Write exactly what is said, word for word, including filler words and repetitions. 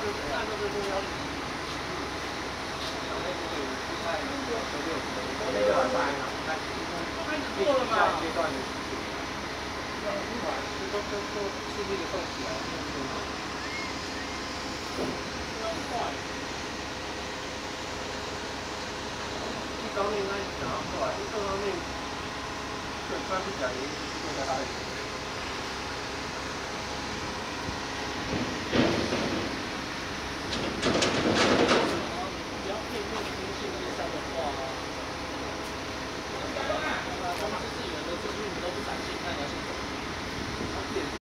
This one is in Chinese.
一方面呢，想要过来，一方面，对，专注讲一个更加大的。